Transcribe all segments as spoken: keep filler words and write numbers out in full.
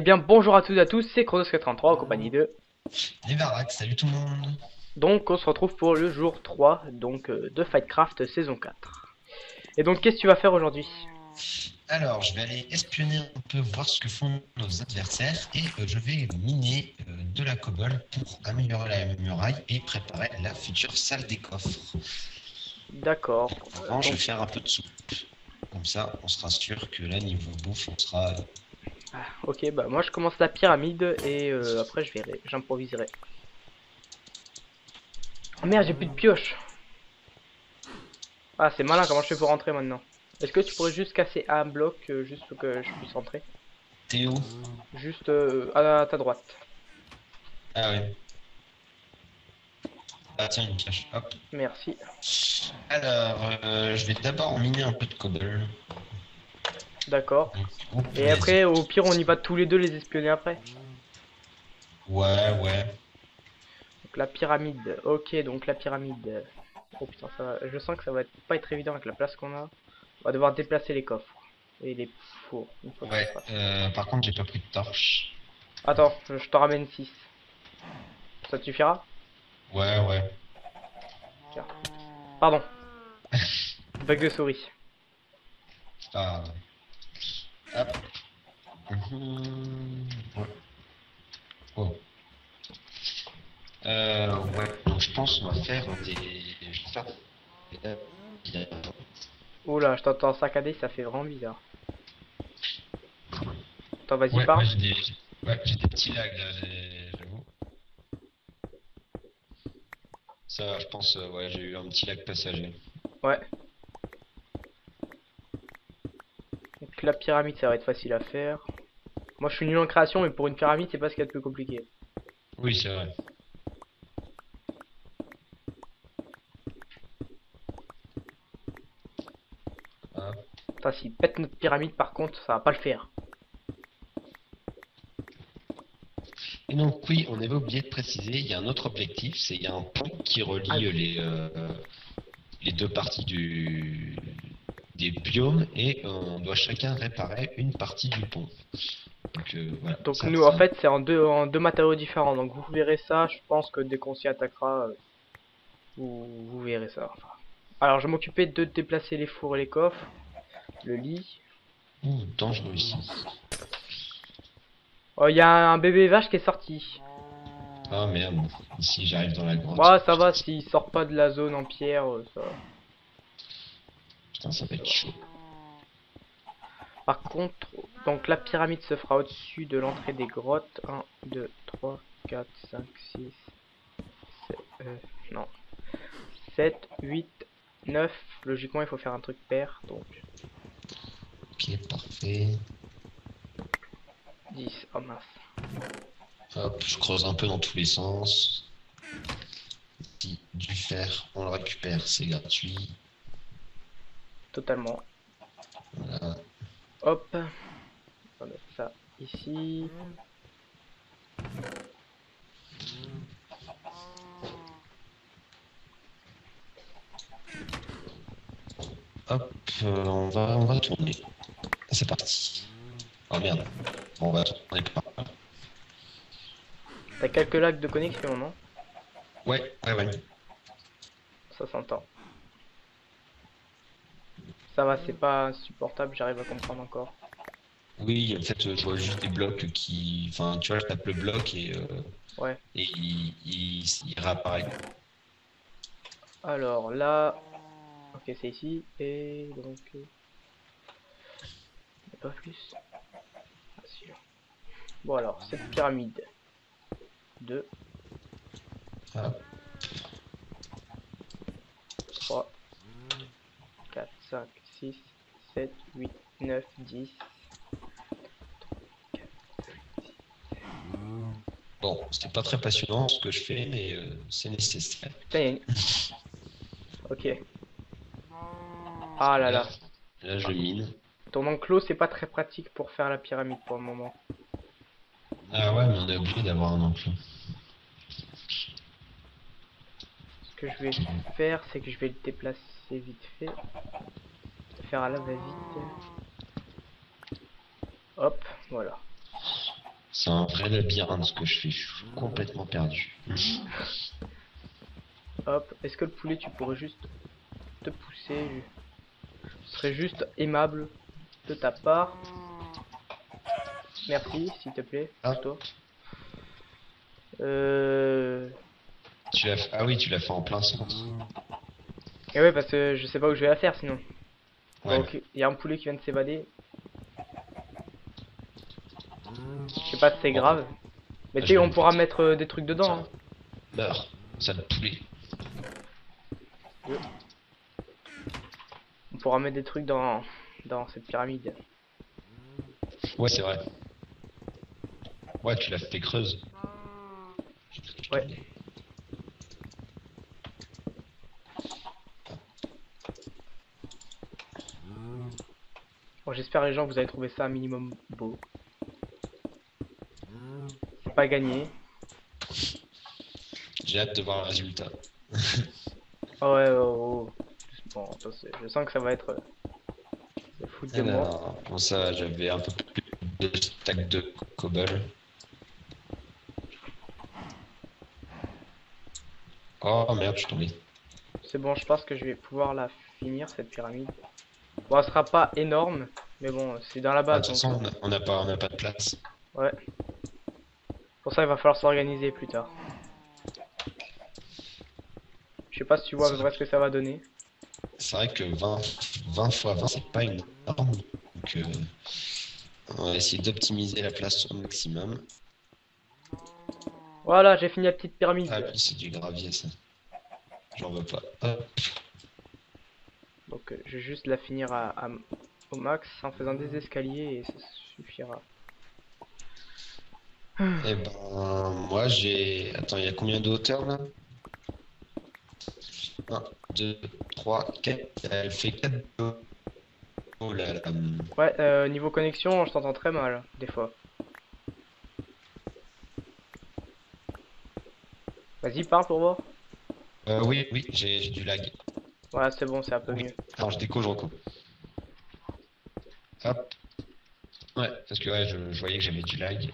bien bonjour à toutes et à tous, c'est Chronos quatre-vingt-trois en compagnie de... Les Varac, salut tout le monde. Donc on se retrouve pour le jour trois donc, euh, de Fightcraft saison quatre. Et donc qu'est-ce que tu vas faire aujourd'hui? Alors, je vais aller espionner un peu, voir ce que font nos adversaires et euh, je vais miner euh, de la cobble pour améliorer la muraille et préparer la future salle des coffres. D'accord. Avant, Euh, je vais donc... faire un peu de soupe. Comme ça, on sera sûr que là, niveau bouffe, on sera... euh, ah, ok, bah moi je commence la pyramide et euh, après je verrai, j'improviserai. Oh merde, j'ai plus de pioche. Ah, c'est malin, comment je fais pour rentrer maintenant? Est-ce que tu pourrais juste casser un bloc, euh, juste pour que je puisse rentrer? Théo. Juste euh, à ta droite. Ah ouais. Ah tiens, une cache. Hop. Merci. Alors, euh, je vais d'abord miner un peu de cobble. D'accord. Donc, oh, Et punaise. après, au pire, on y va tous les deux les espionner après. Ouais, ouais. Donc la pyramide, ok, donc la pyramide. Oh putain, ça va. Je sens que ça va être, pas être évident avec la place qu'on a. On va devoir déplacer les coffres et les fours une fois que ce Ouais. sera fait. Euh, par contre, j'ai pas pris de torche. Attends, je, je t'en ramène six. Ça te suffira? Ouais, ouais. Tiens. Pardon, bug de souris. Ah, hop. Mhm. Ouais. Oh. Euh, ouais, donc je pense qu'on va faire des... Je vais faire des... Oula, je t'entends saccader, ça fait vraiment bizarre. Attends, vas-y, Ouais, ouais, parle. j'ai des... Ouais, j'ai des petits lags là, j'ai- j'avoue. Ça, je pense, euh, ouais, j'ai eu un petit lag passager. Ouais. Donc la pyramide, ça va être facile à faire. Moi, je suis nul en création, mais pour une pyramide, c'est pas ce qu'il y a de plus compliqué. Oui, c'est vrai. Hop. Putain, s'il pète notre pyramide, par contre, ça va pas le faire. Et donc, oui, on avait oublié de préciser, il y a un autre objectif, c'est il y a un pont qui Ah relie oui. euh, les, euh, les deux parties du... des biomes et on doit chacun réparer une partie du pont. Donc, euh, voilà, Donc ça, nous, en ça. fait, c'est en deux, en deux matériaux différents. Donc vous verrez ça, je pense que dès qu'on s'y attaquera, euh, vous, vous verrez ça. Enfin, alors je m'occupais de déplacer les fours et les coffres, le lit. Ouh, dangereux ici. Oh, il y a un bébé vache qui est sorti. Ah merde, ici j'arrive dans la grotte. Bah ça va, Putain, s'il sort pas de la zone en pierre, euh, ça, putain, ça va ça être va. chaud. Par contre, donc la pyramide se fera au-dessus de l'entrée des grottes. un, deux, trois, quatre, cinq, six, sept, euh, non. sept, huit, neuf. Logiquement, il faut faire un truc pair, donc Ok, parfait. dix. Oh mince. Hop, je creuse un peu dans tous les sens. Si du fer, on le récupère, c'est gratuit. Totalement. Voilà. Hop, on va mettre ça ici. Hop, euh, on va, on va tourner. C'est parti. Oh merde. Bon, on va tourner par là. T'as quelques lags de connexion, non? Ouais, ouais, ouais. Ça s'entend. Ça va, c'est pas insupportable, j'arrive à comprendre encore. Oui, en fait, euh, je vois juste des blocs qui... Enfin, tu vois, je tape le bloc et, euh, Ouais. et il, il, il réapparaît. Alors là, ok, c'est ici. Et donc, euh, pas plus. Ah, si. Bon, alors, cette pyramide. deux, Hop. trois, quatre, cinq, six, sept, huit, neuf, dix. Bon, c'était pas très passionnant ce que je fais, mais euh, c'est nécessaire. Putain, y a une... Ok. Ah là Là, là. là, je Ah. mine. Ton enclos, c'est pas très pratique pour faire la pyramide pour le moment. Ah ouais, mais on est obligé d'avoir un emploi. Ce que je vais faire, c'est que je vais le déplacer vite fait. Faire à la va-vite. Hop, voilà. C'est un vrai labyrinthe ce que je fais, je suis complètement perdu. Hop, est-ce que le poulet tu pourrais juste te pousser? Ce serait juste aimable de ta part. Merci, s'il te plaît, Ah. pousse-toi. Euh... Tu l'as fait... Ah oui, tu l'as fait en plein centre. Et ouais, parce que je sais pas où je vais la faire sinon. Ouais. Donc, il y a un poulet qui vient de s'évader. Je sais pas si c'est Bon. grave. Mais Ah, tu je sais, vais on le pourra faire. mettre euh, des trucs dedans. Hein. Meurs, sale poulet. On pourra mettre des trucs dans, dans cette pyramide. Ouais, c'est vrai. Ouais, tu l'as fait creuse. Ouais. Bon, j'espère les gens vous avez trouvé ça un minimum beau. C'est pas gagné. J'ai hâte de voir le résultat. Ah ouais, oh, oh. Bon, attends, c'est- je sens que ça va être euh, le foot de moi. Alors, bon ça, j'avais un peu plus de stack de cobble. Oh merde, je suis tombé. C'est bon, je pense que je vais pouvoir la finir cette pyramide. Bon, elle sera pas énorme, mais bon, c'est dans la Ah, de base. toute façon, on a- on n'a pas, on n'a pas de place. Ouais. Pour ça, il va falloir s'organiser plus tard. Je sais pas si tu vois à peu près ce que ça va donner. C'est vrai que vingt, vingt fois vingt, c'est pas énorme. Donc, euh, on va essayer d'optimiser la place au maximum. Voilà, j'ai fini la petite pyramide. Ah oui, c'est du gravier ça. J'en veux pas. Hop. Donc, euh, je vais juste la finir à, à- au max en faisant des escaliers et ça suffira. Et ben, moi j'ai. Attends, il y a combien de hauteur là? un, deux, trois, quatre. Elle fait quatre. Oh là là. Ouais, euh, niveau connexion, je t'entends très mal, des fois. Vas-y, parle pour voir. Euh, oui, oui, j'ai j'ai du lag. Voilà, c'est bon, c'est un peu Oui. mieux. Alors je déco, je recoupe. Hop. Ouais, parce que ouais, je, je voyais que j'avais du lag.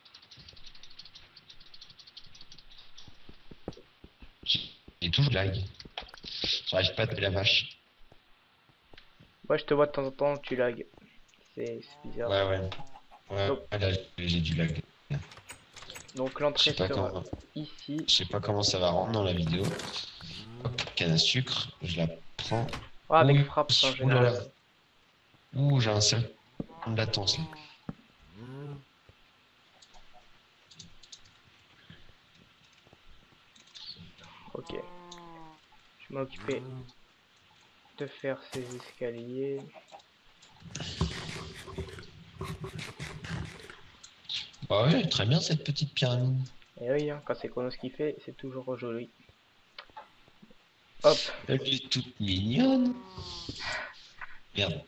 J'ai toujours du lag. J'arrive pas à taper la vache. Ouais, je te vois de temps en temps, tu lag. C'est c'est bizarre. Ouais, ouais. Ouais, Donc- ouais, là j'ai j'ai du lag. Donc Je l'entrée sais pas sera comment. ici. Je sais pas comment ça va rendre dans la vidéo. Hop, canne à sucre, je la prends. Ah, avec Ouh, frappe en ouh là général. là. Ouh, j'ai un seul de latence là. Ok. Je vais m'occuper de faire ces escaliers. Bah ouais, très bien cette petite pyramide. Et oui, hein, quand c'est Chronos qui fait, c'est toujours joli. Hop. Elle est toute mignonne. Merde.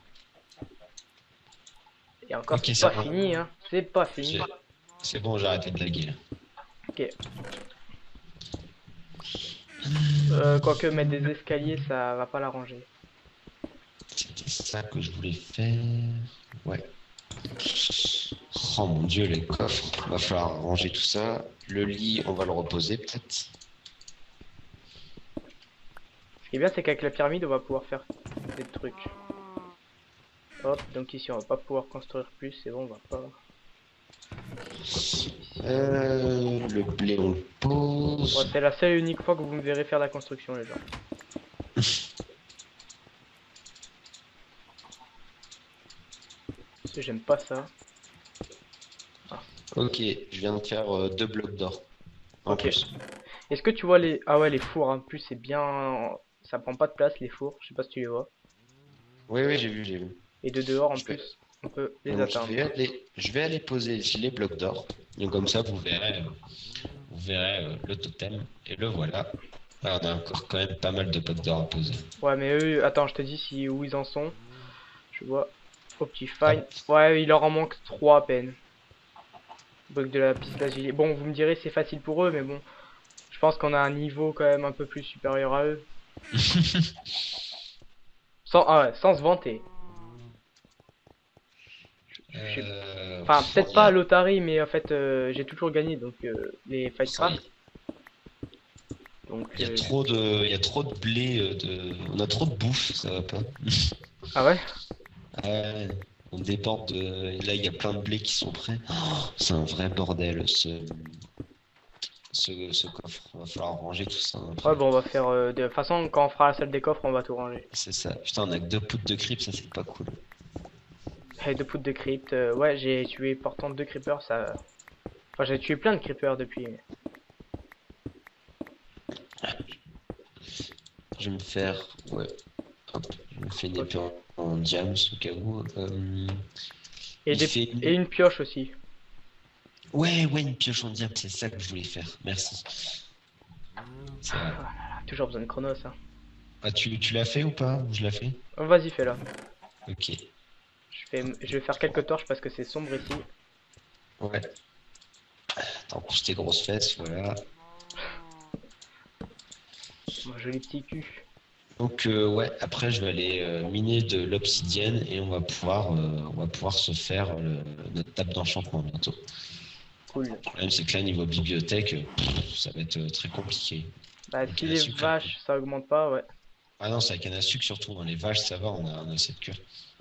Et encore, Ok, c'est ça pas va. fini, hein. C'est pas fini. J'ai- C'est bon, j'ai arrêté de laguer là. Ok. Euh, quoique mettre des escaliers, ça va pas l'arranger. C'était ça que je voulais faire. Ouais. Oh mon dieu, les coffres. Va falloir ranger tout ça. Le lit, on va le reposer peut-être. Ce qui est bien, c'est qu'avec la pyramide, on va pouvoir faire des trucs. Hop, donc ici, on va pas pouvoir construire plus. C'est bon, on va pas. Ici. Euh, le blé, on le pose. Ouais, c'est la seule et unique fois que vous me verrez faire la construction, les gens. Parce que j'aime pas ça. Ok, je viens de faire euh, deux blocs d'or. En Ok. plus. Est-ce que tu vois les... Ah ouais, les fours, en plus, c'est bien... Ça prend pas de place, les fours. Je sais pas si tu les vois. Oui, oui, j'ai vu, j'ai vu. Et de dehors, en Je vais- plus, on peut les Donc, je atteindre. vais aller, je vais aller poser ici les blocs d'or. Donc comme ça, vous verrez, euh, vous verrez euh, le totem. Et le voilà. Là, on a encore quand même pas mal de blocs d'or à poser. Ouais, mais eux, attends, je te dis si où ils en sont. Je vois Optifine. Ouais, il leur en manque trois à peine. Bloc de la piste agilée. Bon, vous me direz, c'est facile pour eux, mais bon. Je pense qu'on a un niveau quand même un peu plus supérieur à eux. Sans, ah ouais, sans se vanter. Je sais- Euh, Enfin, pff, peut-être il y pas a- à l'Otari, mais en fait, euh, j'ai toujours gagné, donc euh, les ça, Fightcraft. Donc, il y a euh, trop de, il y a trop de blé, euh, de, on a trop de bouffe, ça va pas. ah ouais? Ouais, on déborde de, là il y a plein de blé qui sont prêts. Oh, c'est un vrai bordel ce, ce, ce coffre. Va falloir ranger tout ça, hein, Ouais, frère. bon, on va faire. euh, de toute façon, quand on fera la salle des coffres, on va tout ranger. C'est ça. Putain, on a que deux poutres de creep, ça c'est pas cool. Et deux poudres de crypt. euh, ouais, j'ai tué pourtant deux creepers, ça. Enfin, j'ai tué plein de creepers depuis. mais- Je vais me faire, ouais, hop, je me fais une épée en, en diams au cas où. Euh, Et, il des... fait une- et une pioche aussi. Ouais, ouais, une pioche en diams, c'est ça que je voulais faire. Merci. C'est vrai. Ah, toujours besoin de chronos, hein. Ah, tu, tu l'as fait ou pas? Ou je l'ai fait? Oh, vas-y, fais-la. Ok. Je, fais... je vais faire quelques torches parce que c'est sombre ici. Ouais. Attends, couche tes grosses fesses, voilà. Mon joli petit cul. Donc euh, ouais, après je vais aller euh, miner de l'obsidienne et on va pouvoir, euh, on va pouvoir se faire euh, notre table d'enchantement bientôt. Cool. Le problème c'est que là niveau bibliothèque, euh, pff, ça va être euh, très compliqué. Bah, Avec si la les sucre, vaches ça augmente pas, ouais. Ah non, c'est la canne à sucre surtout, dans les vaches ça va, on a, on a assez de cure.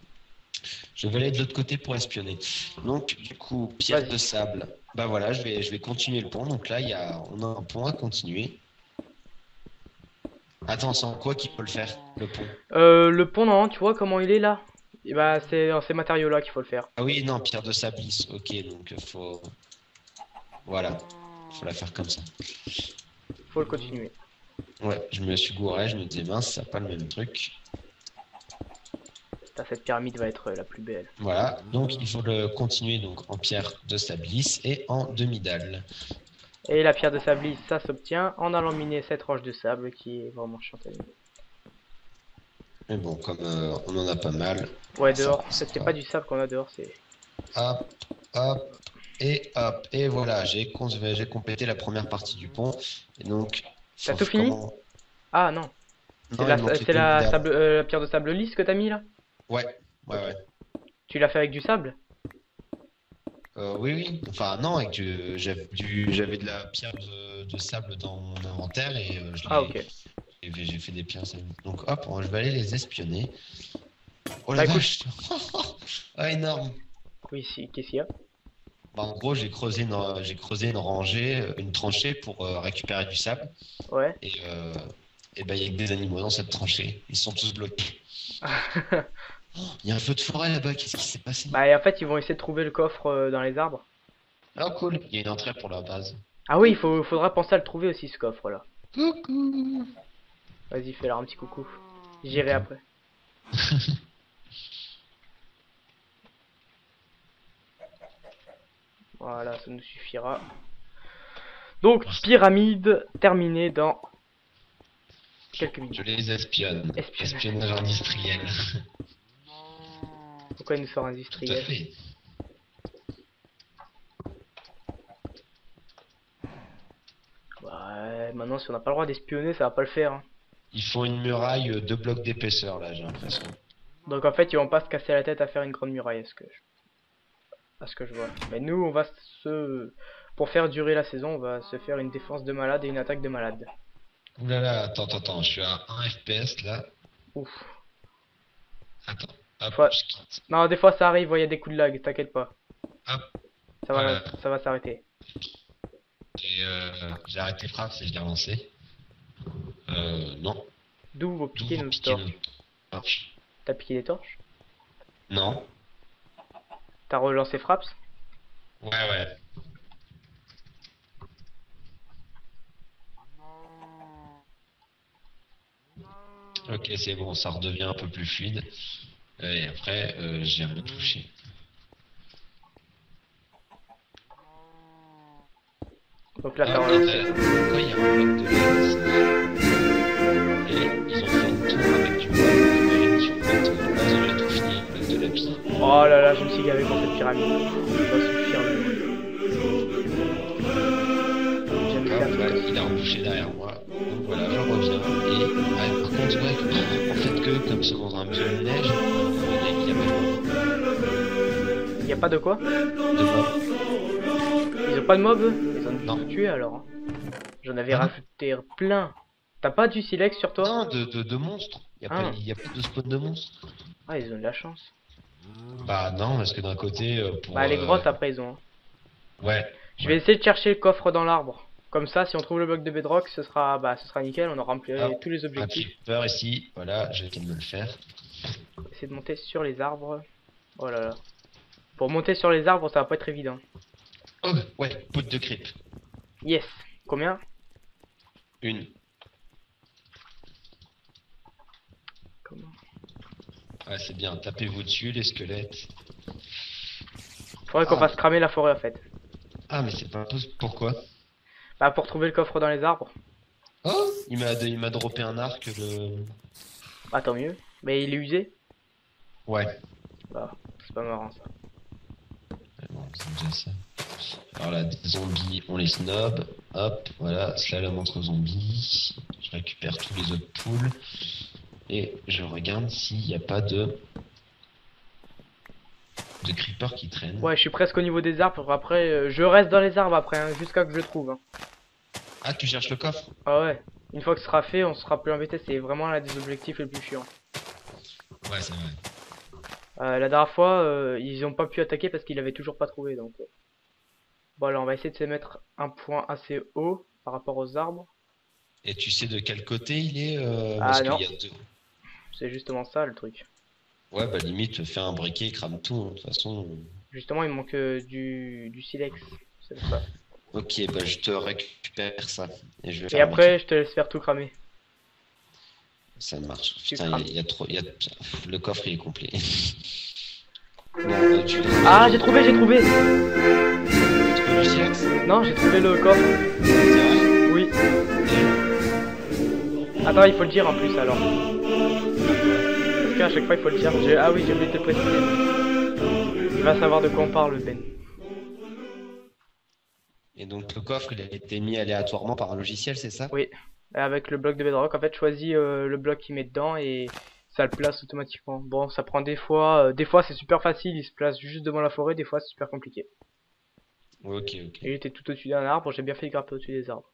Je vais aller de l'autre côté pour espionner. Donc du coup, pierre Vas-y. de sable. Bah voilà, je vais, je vais continuer le pont. Donc là, il y a, on a un pont à continuer. Attends, c'est en quoi qu'il faut le faire, le pont? Euh, le pont, non, tu vois comment il est là? Et bah, c'est dans ces matériaux-là qu'il faut le faire. Ah oui, non, pierre de sable lisse. Ok, donc euh, faut... Voilà, faut la faire comme ça. Faut le continuer. Ouais, je me suis gouré, je me disais mince, ça pas le même truc. Putain, cette pyramide va être euh, la plus belle. Voilà, donc il faut le continuer donc en pierre de sable lisse et en demi-dalle. Et la pierre de sable lisse, ça s'obtient en allant miner cette roche de sable qui est vraiment chiante à miner. Mais bon, comme euh, on en a pas mal. Ouais, ça- dehors, ça c'est va. pas du sable qu'on a dehors, c'est... Hop, hop, et hop, et voilà, j'ai con- j'ai complété la première partie du pont. Et donc, T'as faut- tout fini comment- Ah non, Non, c'est il la, manque les c'est la, demi-dalles. sable, euh, la pierre de sable lisse que t'as mis là? Ouais, ouais, ouais. Tu l'as fait avec du sable? Euh, oui, oui. Enfin, non, avec du, j'avais du, j'avais de la pierre de, de sable dans mon inventaire et euh, je l'ai, Ah ok. j'ai j'ai fait des pierres. ça- Donc, hop, je vais aller les espionner. Oh la Bah, écoute. vache! Ah, énorme! Oui, si, qu'est-ce qu'il y a? Bah, en gros, j'ai creusé une, j'ai creusé une rangée, une tranchée pour euh, récupérer du sable. Ouais. Et, euh, et ben, il y a que des animaux dans cette tranchée. Ils sont tous bloqués. Il y a un feu de forêt là-bas, qu'est-ce qui s'est passé? Bah et en fait ils vont essayer de trouver le coffre euh, dans les arbres. Ah, cool! Il y a une entrée pour leur base. Ah oui, il faut, faudra penser à le trouver aussi ce coffre là. Coucou! Vas-y, fais leur un petit coucou. J'irai après. Voilà, ça nous suffira. Donc, pyramide terminée dans quelques Je minutes. les espionne. Espionnage. Espionnage industriel. Pourquoi il nous sort Tout à industriel? fait. Ouais, maintenant si on n'a pas le droit d'espionner, ça va pas le faire, hein. Ils font une muraille euh, deux blocs d'épaisseur là, j'ai l'impression. Donc en fait, ils vont pas se casser la tête à faire une grande muraille, à ce que je, à ce que je vois. Mais nous, on va se... Pour faire durer la saison, on va se faire une défense de malade et une attaque de malade. Ouh là là, attends, attends, attends, je suis à un F P S là. Ouf. Attends, hop, Ouais. je quitte. Non, des fois ça arrive, il y a des coups de lag, t'inquiète pas. Hop, Ça va, Voilà. ça va s'arrêter. et euh, j'ai arrêté frappe et je l'ai relancé. Euh, non. D'où vos D'où piquer vos nos piquer torches? nos torches. T'as piqué des torches? Non. T'as relancé Fraps? Ouais, ouais. Ok, c'est bon, ça redevient un peu plus fluide. Et après, euh, j'ai rien touché. Donc là, Ah, t'as ok, relancé. t'as- pourquoi il y a un bloc de laine ici? Et ils ont fait une tour avec du bois. J'imagine qu'ils vont mettre, euh, là, ils auraient tout fini, le bloc de lapis. Oh là là, je me suis gavé pour cette pyramide. Ça va suffire. J'aime bien Hop, tout là, ça. il a rebouché derrière moi. Donc voilà, je reviens. Et ah, par contre, ouais, en fait, que comme c'est dans un biome neige, il y a, il y a pas de- Y a pas de quoi? De mobs. Ils ont pas de mobs? Ils ont Non. tout tué alors. Hein. J'en avais Ah. rajouté plein. T'as pas du silex sur toi? Non, de, de, de monstres. Il n'y a, Ah. pas- y a pas de spawn de monstres. Ah, ils ont de la chance. Bah non, parce que d'un côté, euh, pour... Bah, les euh, grottes après, ils ont. Hein. Ouais. Je vais essayer de chercher le coffre dans l'arbre. Comme ça, si on trouve le bloc de bedrock, ce sera, bah, ce sera nickel. On aura rempli Hop, tous les Un objectifs. creeper ici, voilà, je viens de me le faire. Essayer de monter sur les arbres. Oh là là. Pour monter sur les arbres, ça va pas être évident. Oh, ouais, poudre de creep. Yes. Combien? Une. Comment? Ouais, c'est bien, tapez-vous dessus, les squelettes. Faudrait qu'on Ah. fasse cramer la forêt en fait. Ah, mais c'est pas possible, pourquoi? Bah, pour trouver le coffre dans les arbres. Oh, il m'a il m'a droppé un arc, le... Bah, tant mieux. Mais il est usé. Ouais. Bah, c'est pas marrant ça. Bon, c'est déjà ça. Alors là, des zombies, on les snob. Hop, voilà, slalom entre zombies. Je récupère tous les autres poules. Et je regarde s'il n'y a pas de... de creeper qui traîne. Ouais, je suis presque au niveau des arbres. Après, euh, je reste dans les arbres après, hein, jusqu'à que je le trouve. Hein. Ah, tu cherches le coffre? Ah ouais. Une fois que ce sera fait, on sera plus embêté. C'est vraiment l'un des objectifs les plus chiants. Ouais, c'est vrai. Euh, la dernière fois, euh, ils ont pas pu attaquer parce qu'ils avaient toujours pas trouvé. Donc, euh. bon, alors on va essayer de se mettre un point assez haut par rapport aux arbres. Et tu sais de quel côté il est euh, Ah, parce non. qu'il y a deux. C'est justement ça le truc. Ouais, bah limite, fais un briquet et crame tout. hein. De toute façon. Justement, il manque euh, du, du silex. C'est pour ça. Ok, bah je te récupère ça. Et je vais Et faire un après, je te laisse faire tout cramer. Ça marche. Tu Putain, crames. il y, a- il y a trop. il Y a... Le coffre il est complet. Bon, euh, tu... Ah, j'ai trouvé, j'ai trouvé. tu trouves du silex? Non, j'ai trouvé le coffre. C'est vrai? Oui. Attends, il faut le dire en plus alors. Parce qu'à chaque fois, il faut le dire. J'ai- Ah oui, j'ai oublié de te préciser. Il va savoir de quoi on parle, Ben. Et donc le coffre il a été mis aléatoirement par un logiciel, c'est ça? Oui. Avec le bloc de bedrock, en fait, choisis euh, le bloc qu'il met dedans et ça le place automatiquement. Bon, ça prend des fois. euh, des fois, c'est super facile, il se place juste devant la forêt. Des fois, c'est super compliqué. Ok, ok. Et il était tout au-dessus d'un arbre. J'ai bien fait de grimper au-dessus des arbres.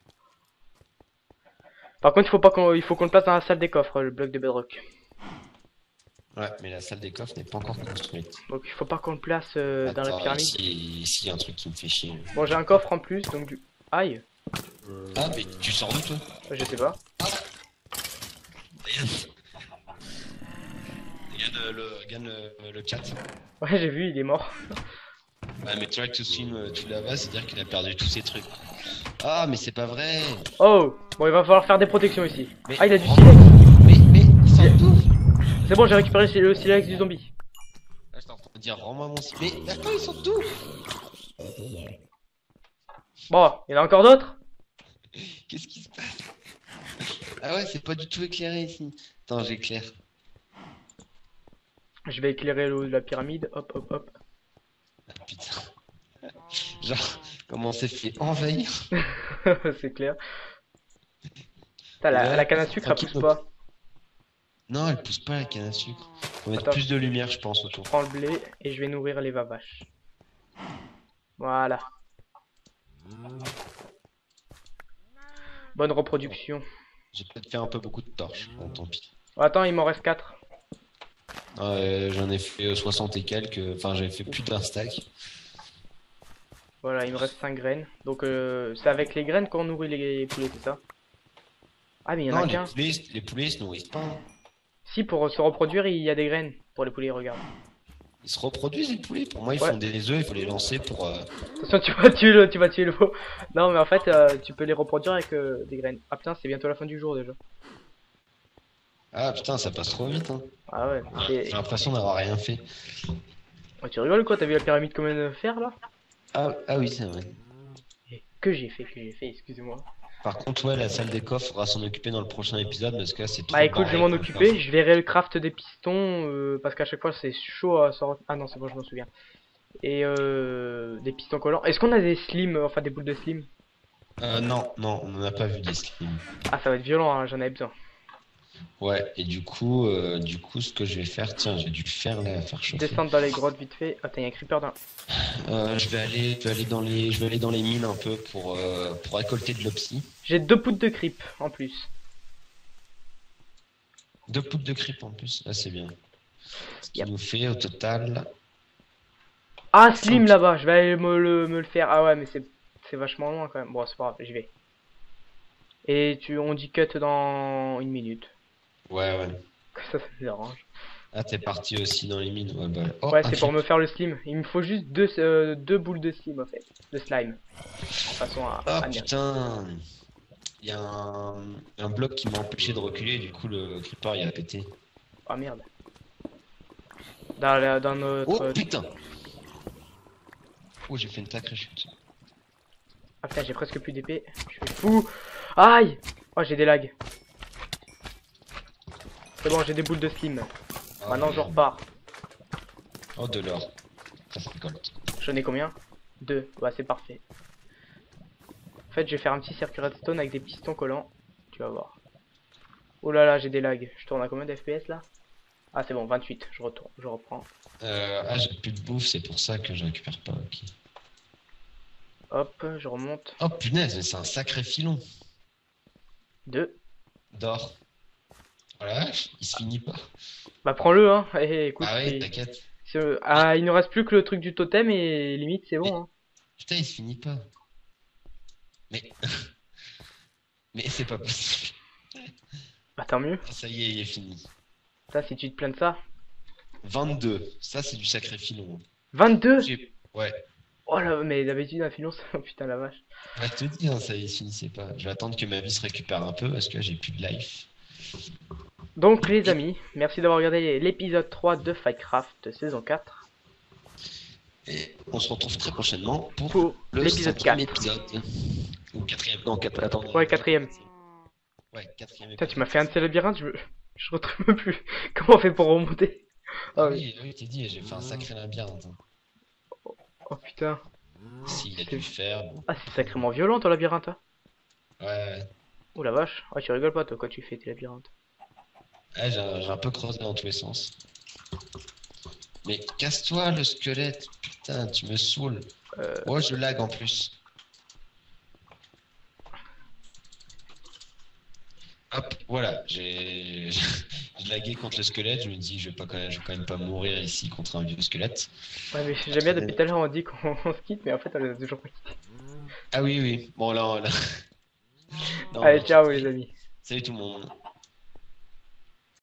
Par contre, il faut pas qu'on, il faut qu'on le place dans la salle des coffres, le bloc de bedrock. Ouais, mais la salle des coffres n'est pas encore construite. Donc, il faut pas qu'on le place euh, dans la Attends, pyramide. ici, ici, il y a un truc qui me fait chier. Bon, j'ai un coffre en plus, donc du. Aïe. Ah, mais tu sors d'où toi? Je sais pas. Regarde. Regarde le, regarde le, le chat. Ouais, j'ai vu, il est mort. Ouais, mais try to swim euh, tout là-bas, c'est-à-dire qu'il a perdu tous ses trucs. Ah, mais c'est pas vrai. Oh, bon, il va falloir faire des protections ici. Mais- Ah, il a du Oh. silex. Mais, mais, il sort d'où? C'est bon, j'ai récupéré le silex du zombie. Là, j'étais en train de dire, rends-moi mon site. Mais d'accord, ils sont d'où? Bon, il y en a encore d'autres. Qu'est-ce qui se passe? Ah ouais, c'est pas du tout éclairé ici. Attends, j'éclaire. Je vais éclairer le haut de la pyramide. Hop, hop, hop. Ah, putain. Genre, comment on s'est fait envahir? C'est clair. Putain, la, Ouais, la canne à sucre, elle tranquille, pousse pas. Non, elle pousse pas la canne à sucre. Faut mettre Attends. plus de lumière, je pense, autour. Je prends le blé et je vais nourrir les vavaches. Voilà. Bonne reproduction. J'ai peut-être fait un peu beaucoup de torches. Bon, tant pis. Oh, attends, il m'en reste quatre. Ouais, j'en ai fait euh, soixante et quelques. Enfin, j'avais fait plus d'un stack. Voilà, il me reste cinq graines. Donc, euh, c'est avec les graines qu'on nourrit les poulets, c'est ça? Ah, mais il y en Non, a les qu'un. poulets, les poulets se nourrissent pas. hein. Si, pour se reproduire, il y a des graines pour les poulets, regarde. Ils se reproduisent, les poulets. Pour moi, ils Ouais. font des œufs, il faut les lancer pour. euh, Attention, tu vas tuer le, tu vas tuer le veau. Non, mais en fait, euh, tu peux les reproduire avec euh, des graines. Ah putain, c'est bientôt la fin du jour déjà. Ah putain, ça passe trop vite. Hein. Ah ouais. J'ai Et... l'impression d'avoir rien fait. Oh, tu rigoles quoi? T'as vu la pyramide combien de fer là? Ah, ah oui, c'est vrai. Et que j'ai fait, que j'ai fait, excusez-moi. Par contre, ouais, la salle des coffres, faudra s'en occuper dans le prochain épisode parce que là, c'est trop. Bah écoute, je vais bordel m'en comme occuper. coffre. Je verrai le craft des pistons euh, parce qu'à chaque fois c'est chaud à sortir. Ah non, c'est bon, je m'en souviens. Et euh, des pistons collants. Est-ce qu'on a des slims, enfin des boules de slim? Euh, non, non, on n'en a pas vu des slims. Ah, ça va être violent, hein, j'en avais besoin. Ouais, et du coup, euh, du coup, ce que je vais faire, tiens, j'ai dû faire là, faire chauffer. Descendre dans les grottes vite fait. Attends, il y a un creeper dans. Euh, je vais aller, je vais aller dans les, je vais aller dans les mines un peu pour, euh, pour récolter de l'opsie. J'ai deux poudres de creep en plus. Deux poudres de creep en plus, là c'est bien. Ce qui Yep. nous fait au total. Ah, Slim là-bas, je vais aller me le, me le faire. Ah ouais, mais c'est c'est vachement loin quand même. Bon, c'est pas grave, j'y vais. Et tu, on dit cut dans une minute. Ouais, ouais. Ça, ça me dérange. Ah, t'es parti aussi dans les mines. Ouais, bah. Oh, Ouais, un c'est pour creep. me faire le slim. Il me faut juste deux, euh, deux boules de slim en fait. De slime. En façon à, Oh à merde. putain. Il y a un, un bloc qui m'a empêché de reculer, du coup le creeper il a pété. Ah merde. Dans, la- dans Oh notre. putain. Oh, j'ai fait une sacrée chute. Ah putain, j'ai presque plus d'épée. Je suis fou. Aïe. Oh, j'ai des lags. C'est bon, j'ai des boules de slim. Oh, Maintenant, je merde. repars. Oh, de l'or. Ça se récolte. J'en ai combien? Deux. Ouais, c'est parfait. En fait, je vais faire un petit circuit redstone avec des pistons collants. Tu vas voir. Oh là là, j'ai des lags. Je tourne à combien d'F P S là? Ah, c'est bon, vingt-huit. Je retourne, je reprends. Euh, ah, j'ai plus de bouffe, c'est pour ça que je récupère pas. Ok. Hop, je remonte. Oh punaise, mais c'est un sacré filon Deux. d'or. Oh la vache, il se finit pas. Bah, prends-le, hein. Eh, eh, écoute, Ah ouais, c'est- t'inquiète. c'est- ah, il ne reste plus que le truc du totem et limite, c'est bon, hein. Putain, il se finit pas. Mais. Mais c'est pas possible. Bah, tant mieux. Ah, ça y est, il est fini. Ça, si tu te plains de ça. vingt-deux. Ça, c'est du sacré filon. vingt-deux. J'ai- Ouais. Oh là, mais d'habitude, un filon, ça... putain, la vache. Je te dis, hein, ça y est, finissez pas. Je vais attendre que ma vie se récupère un peu parce que là, j'ai plus de life. Donc, les amis, merci d'avoir regardé l'épisode trois de Fightcraft saison quatre. Et on se retrouve très prochainement pour Pour le l'épisode cinquième quatre. épisode. Ou quatrième. Non, quatre. Attends. Ouais, quatrième. Ouais, quatrième Putain, épisode. tu m'as fait un de ces labyrinthes, je, je retrouve plus. Comment on fait pour remonter? Ah Oh, oui, oui, t'es dit, j'ai fait un sacré labyrinthe. hein. oh putain. S'il a dû faire. Bon. Ah, c'est sacrément violent ton labyrinthe, hein. Ouais, Oh la vache. Oh, tu rigoles pas, toi, quand tu fais tes labyrinthes. ouais j'ai un, j'ai un peu creusé dans tous les sens. Mais casse-toi le squelette, putain, tu me saoules. Euh, Oh, je lag en plus. Hop, voilà, j'ai j'ai lagué contre le squelette, je me dis je vais pas quand même, je vais quand même pas mourir ici contre un vieux squelette. ouais, mais j'aime bien depuis tout à l'heure, on dit qu'on on se quitte, mais en fait, on a toujours pas quitté. Ah oui, oui, bon là, là. Non, Allez, non. ciao, les amis. Salut tout le monde.